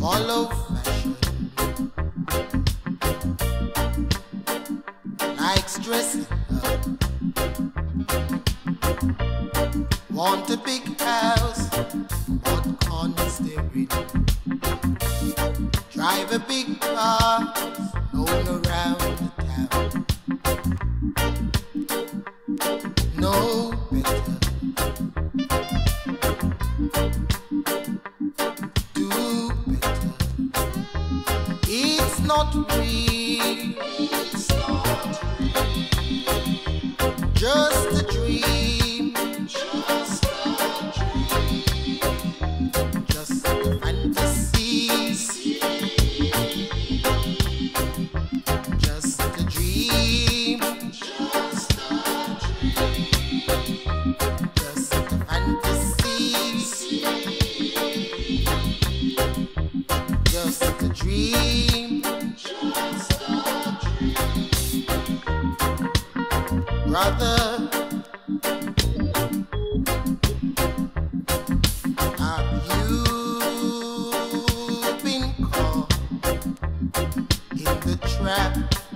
follow fashion, likes dressing up, want a big house, what corners they're in, drive a big car, going around the town, no better. Not real, it's not real, just a dream, just a dream, just a fantasy, just a dream, just a dream, just a fantasy, just a dream. Brother, have you been caught in the trap?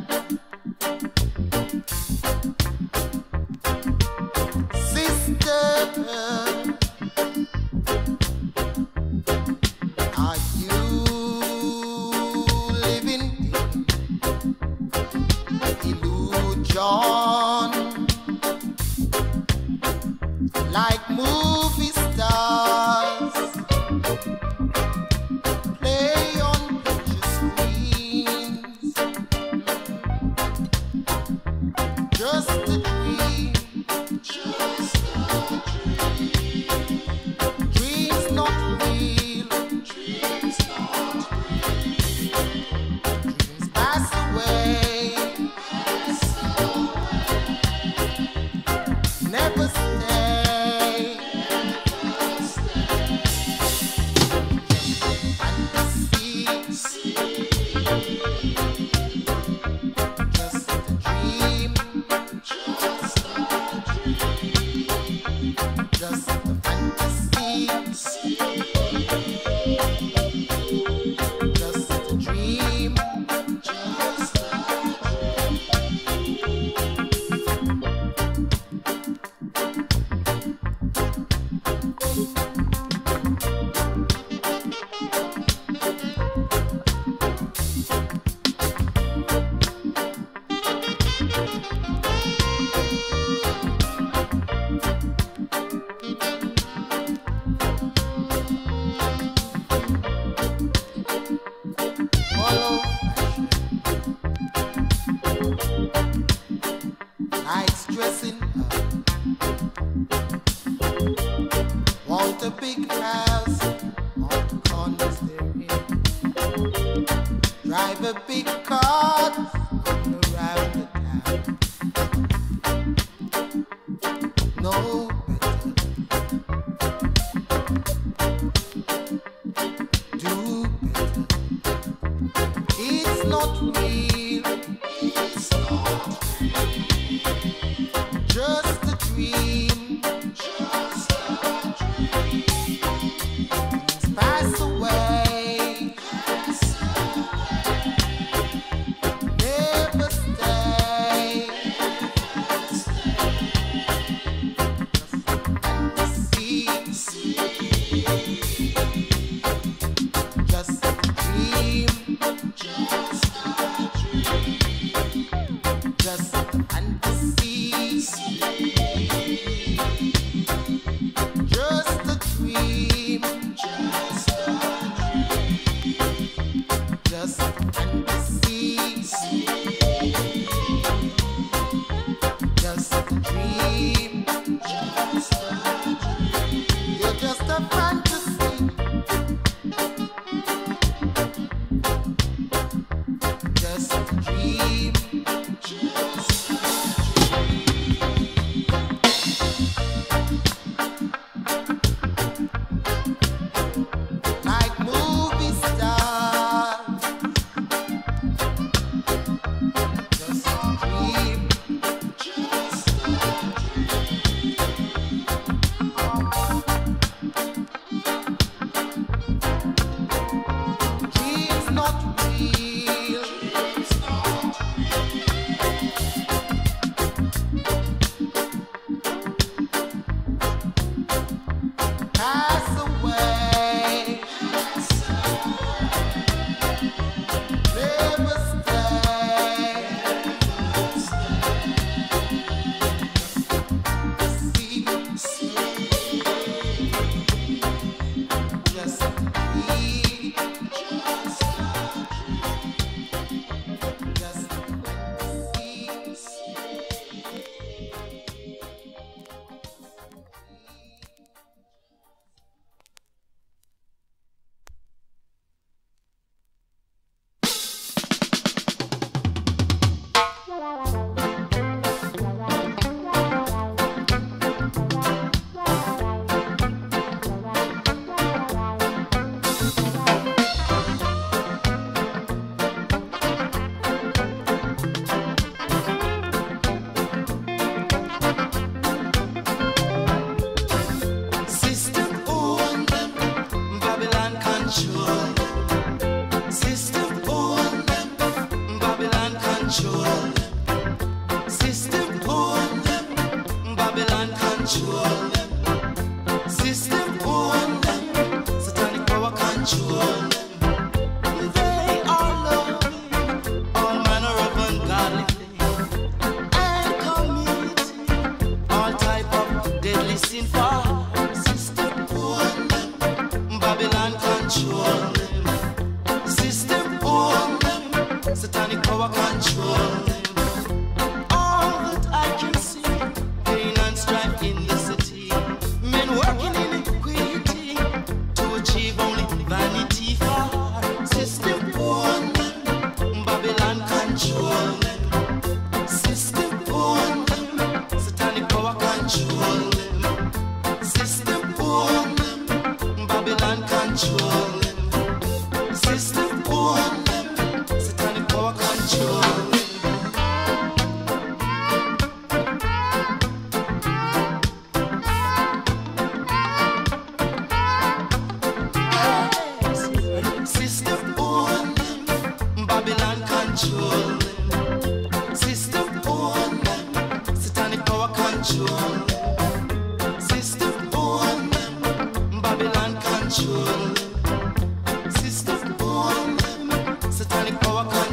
Sister, are you living in illusion? Like movie stars play on picture screens, just a dream, just a dream. Dreams not real, dreams not real. Dreams pass away, never stay.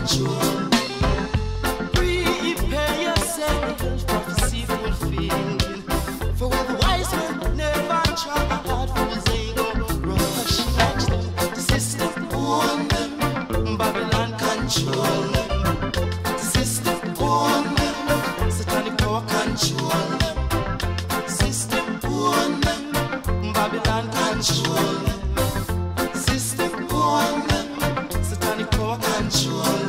control. Prepare yourself, prophecy fulfilled. For where the wise men never tried, for the Zago rush, watch them, the system own them, Babylon control them, the system own them, satanic power control them, system own them, Babylon control them, system own them, satanic power control them.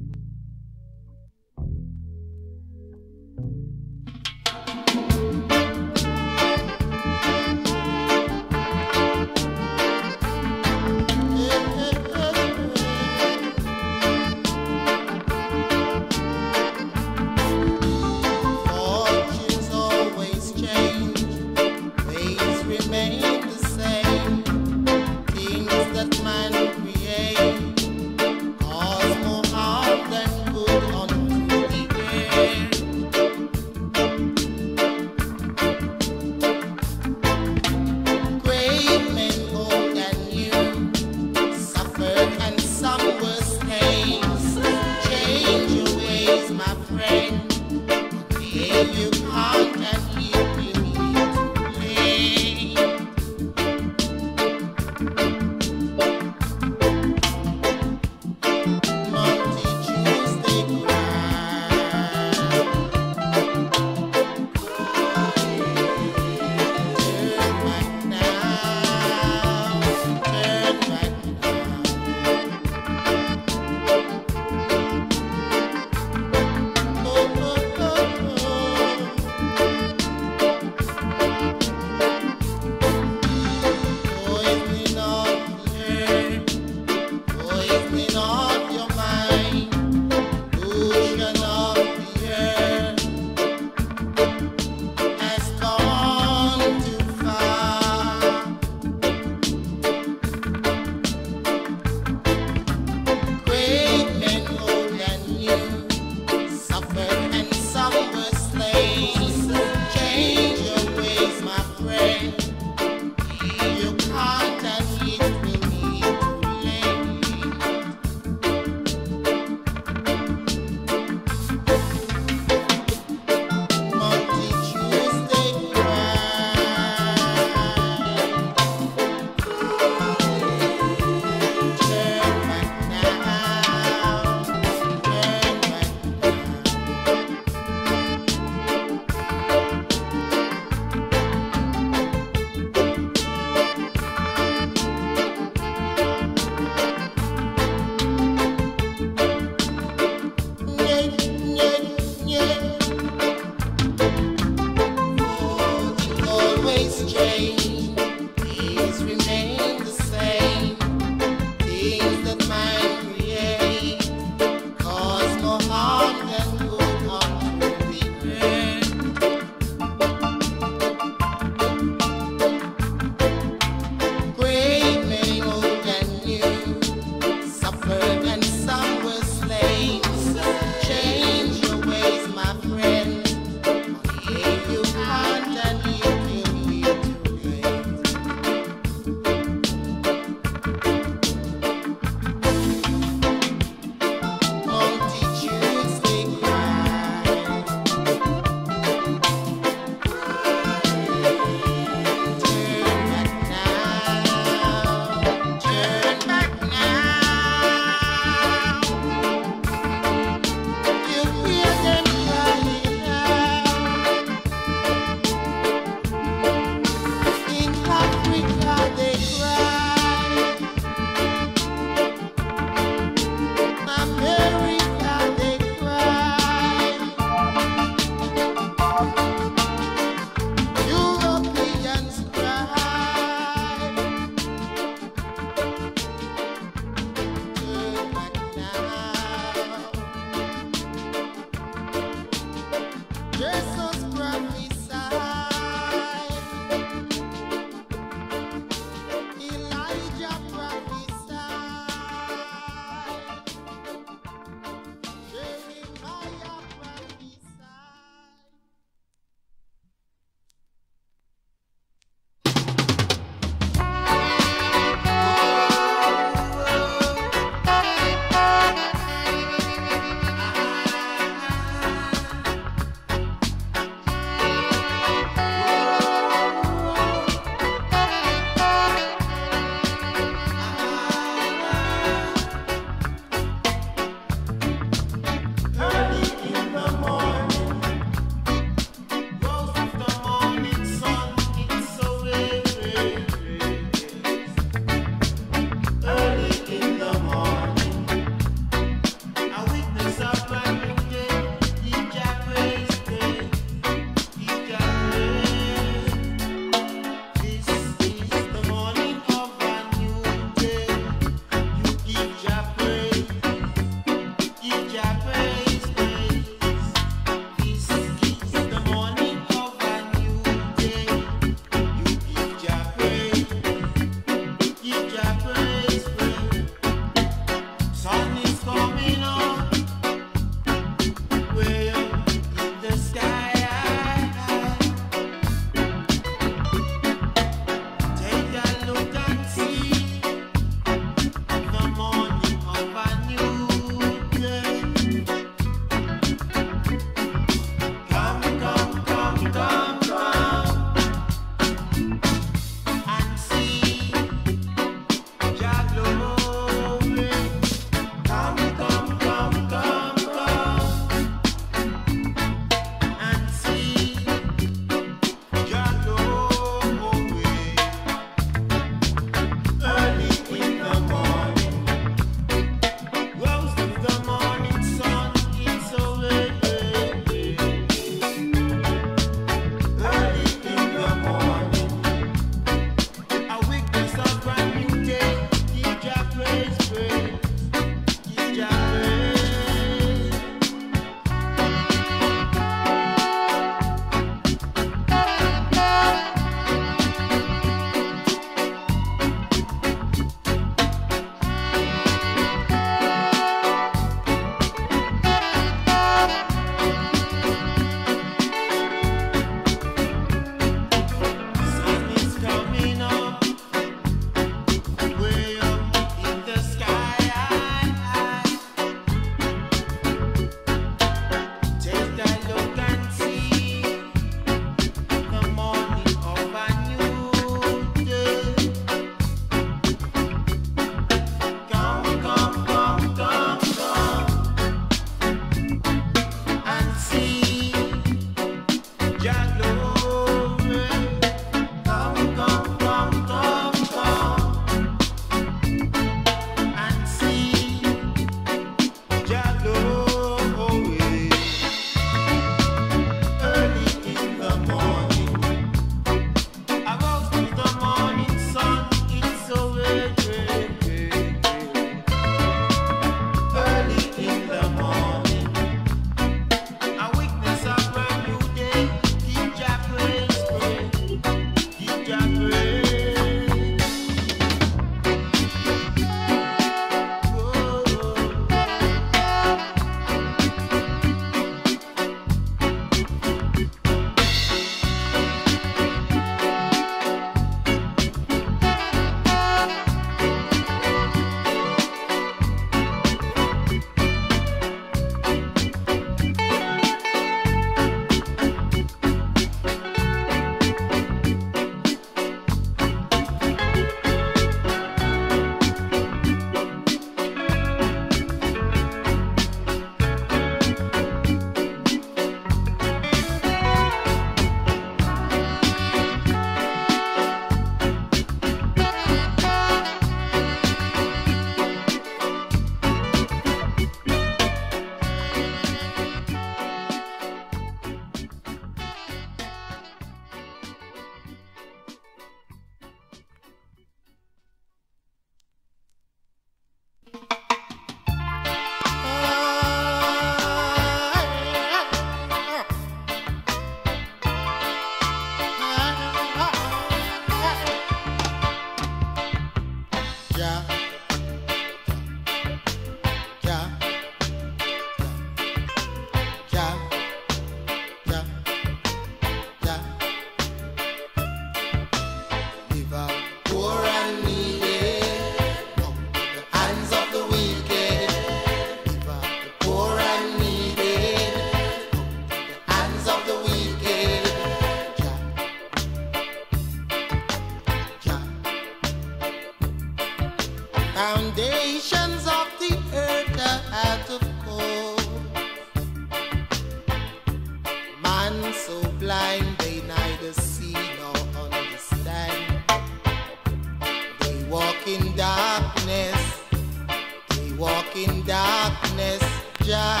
walk in darkness, Jah,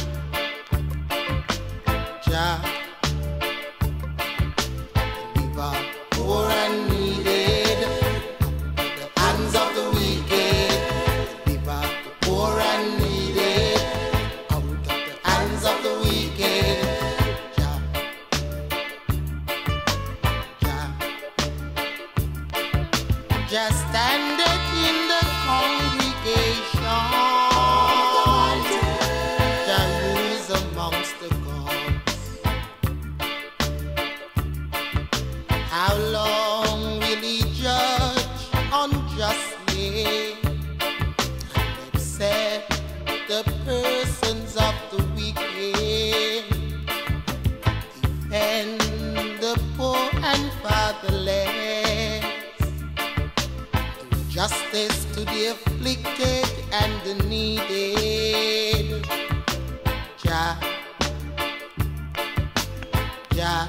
Jah, deliver poor and needed the hands of the wicked, deliver the poor and needed out of the hands of the wicked, Jah, Jah, Jah standeth in the congregation, Jah rules amongst the gods. How long will he judge unjustly and accept the persons of the wicked, defend the poor and fatherless, do justice to the afflicted and the needed, Jah, Jah,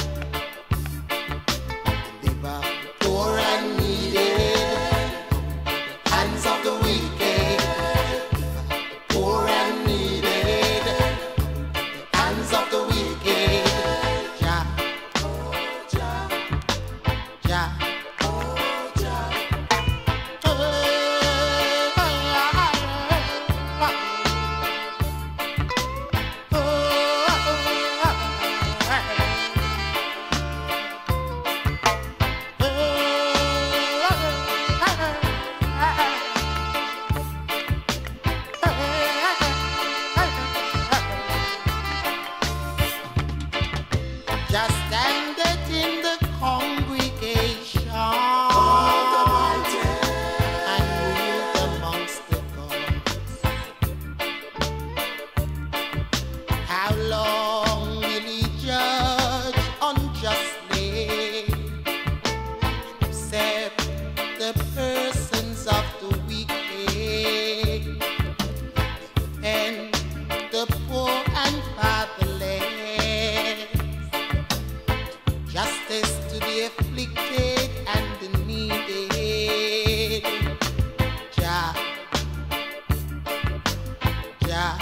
deliver the poor and needed hands of the wicked, deliver the poor and needed hands of the wicked, Jah, Jah, Jah, Jah. Just standeth in the congregation and ruled amongst the gods. How long will he judge unjustly and accept the persons of the wicked and the poor and fatherless, justice to the afflicted and the needed, Jah, Jah,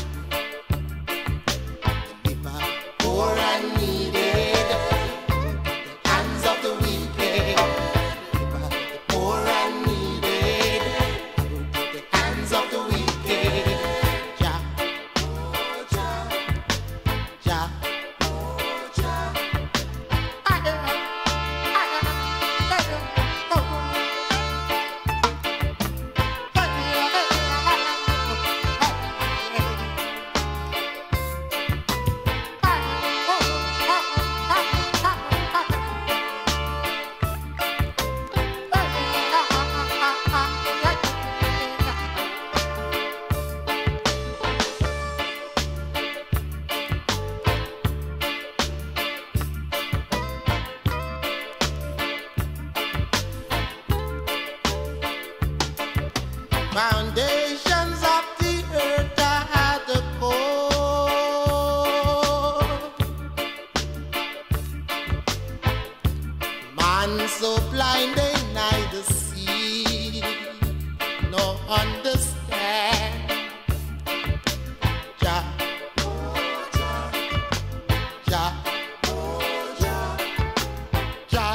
deliver poor and needed the hands of the wicked, deliver the poor and needed the hands of the wicked, Jah, Jah, Jah, Jah. Foundations of the earth are at the core. Man so blind they neither see nor understand. Jah, Jah, Jah, Jah, Jah,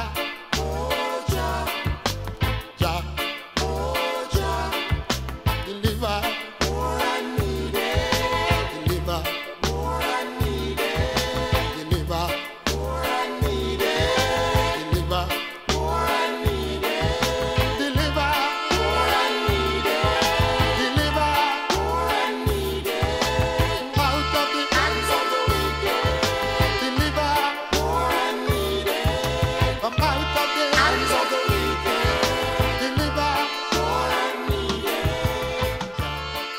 Jah, Jah. Deliver poor and needed, deliver poor and needed, deliver poor and needed, deliver poor and needed, deliver poor and needed, deliver poor and needed out of the hands of the wicked, deliver poor and needed from out of the hands of the wicked, deliver poor and needed.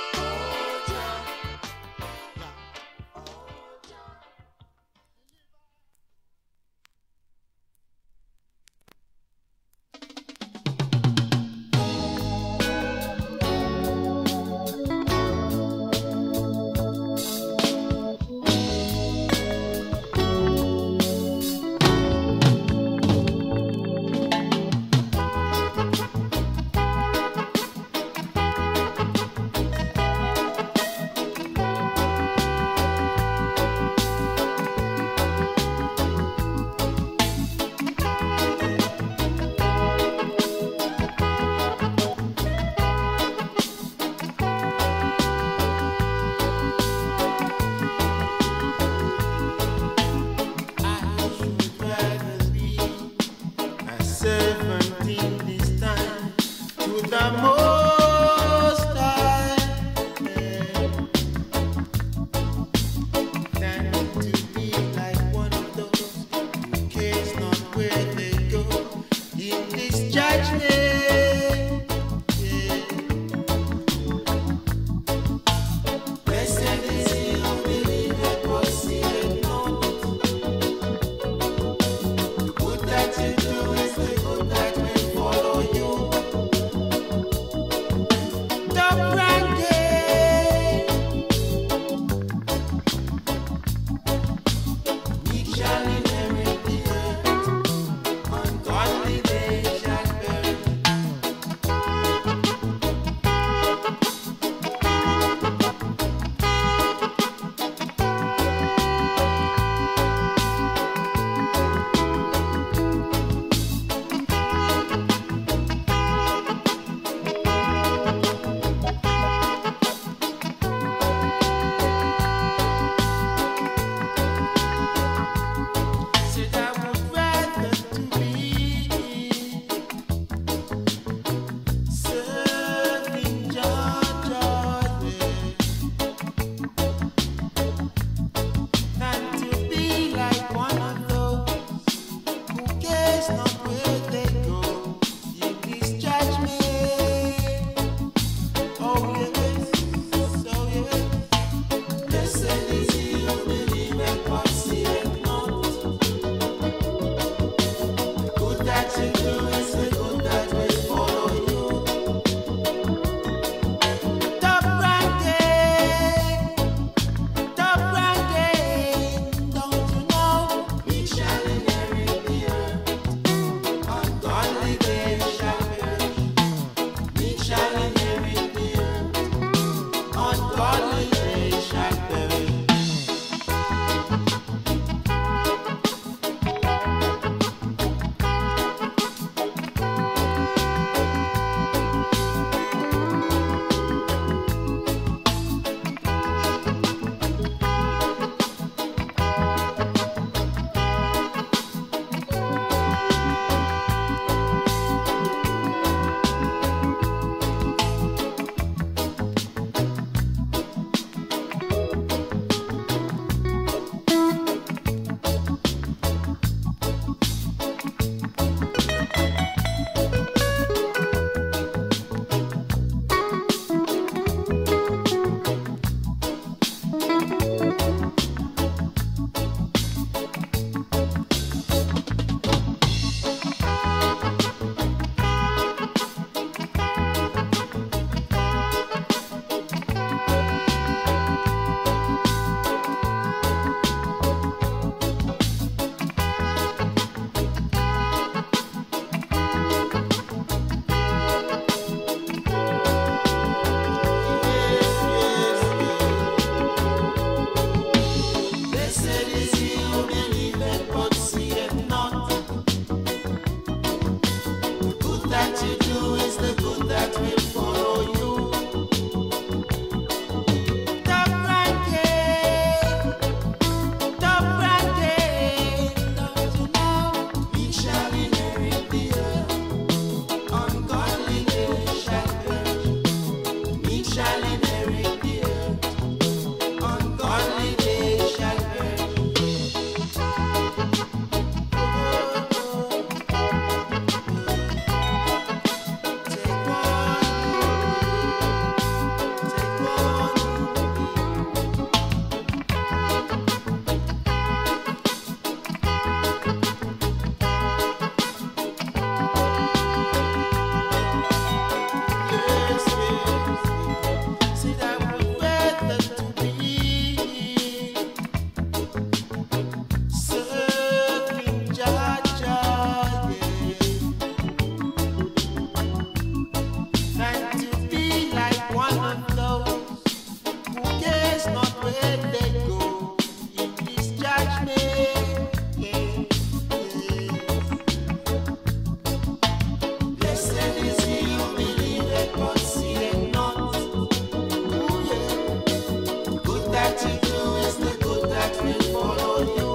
that you do is the good that will follow you.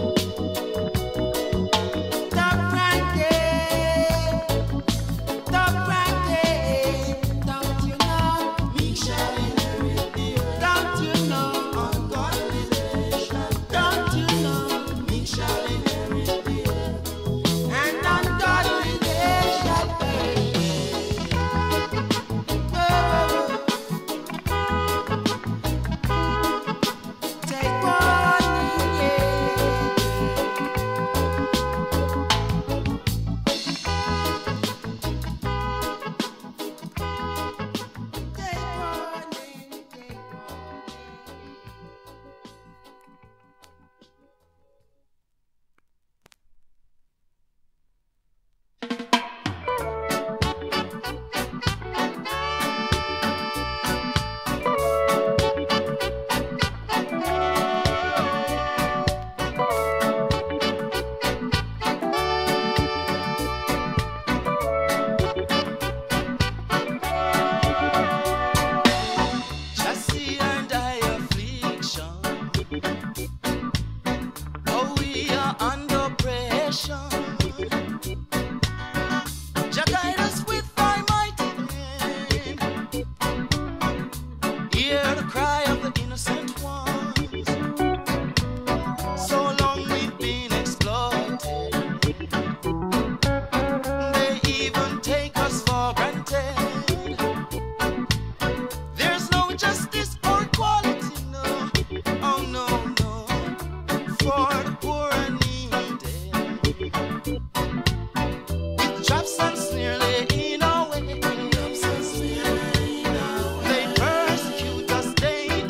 Stop cranking, don't you know? Me shall inherit the earth. Don't you know? Ungodly nation. Don't you know? Me shall inherit the earth. And ungodly nation. Take warning, yeah. Take warning, take Chassis and I affliction. Oh, we are under pressure. Jah guide us with thy mighty hand. Hear the cry of the innocent ones. So long we've been exploited. They even take us for granted. There's no justice or equality, no. Oh no, no. For the poor and needy. With traps and snare laying away. They persecute us day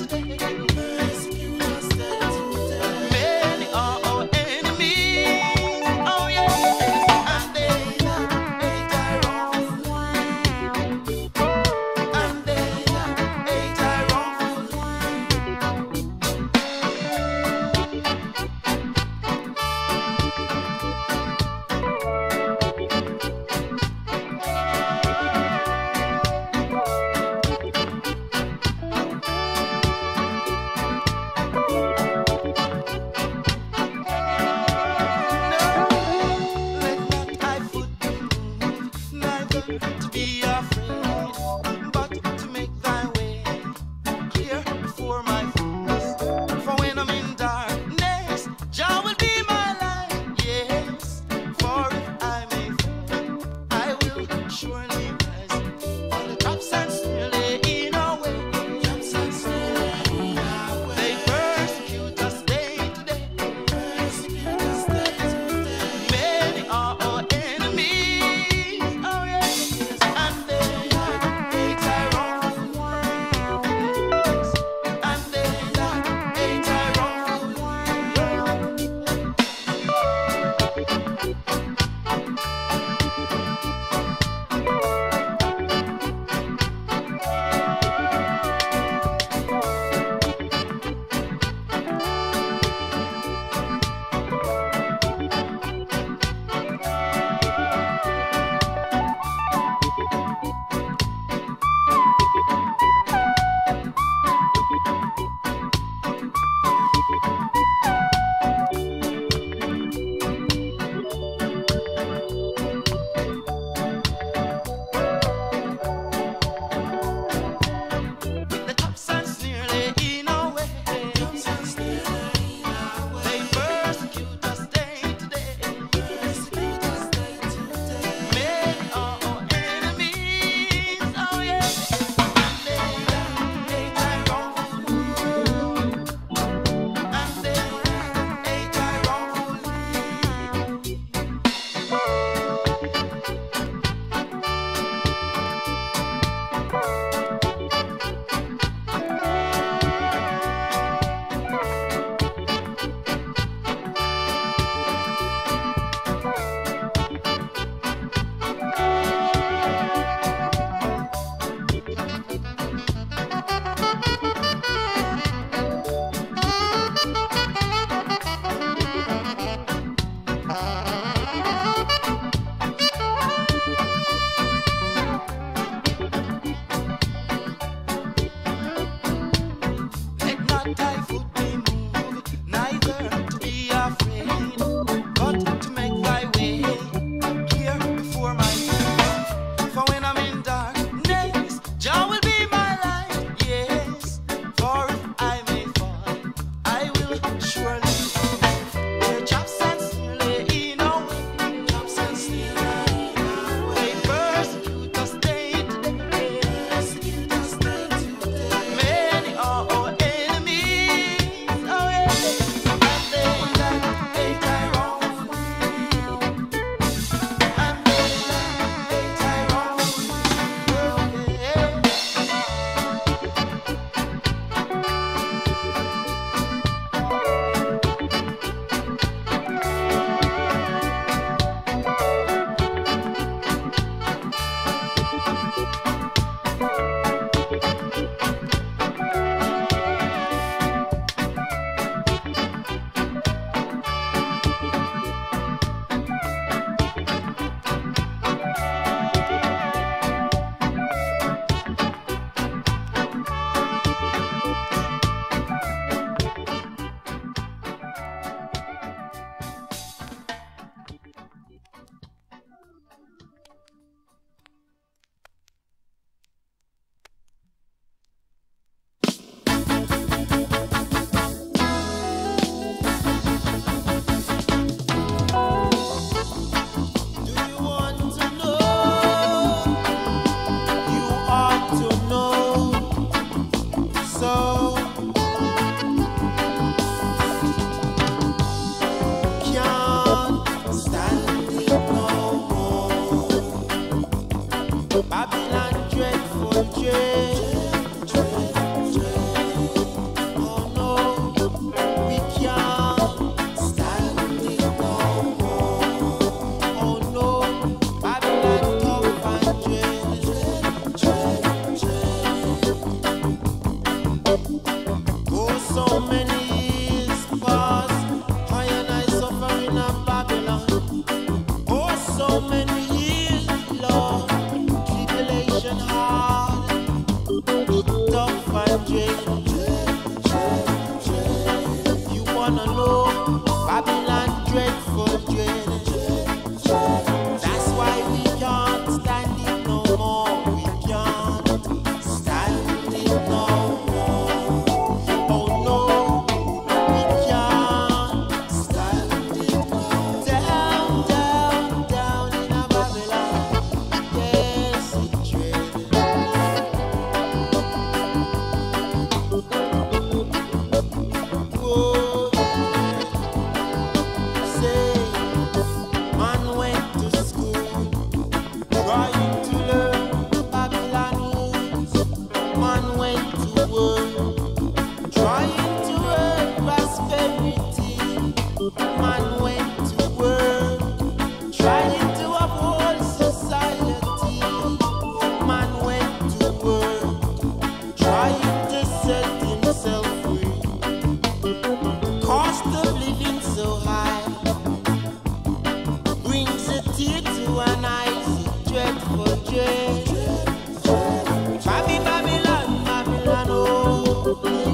Babylon, Babylon, oh.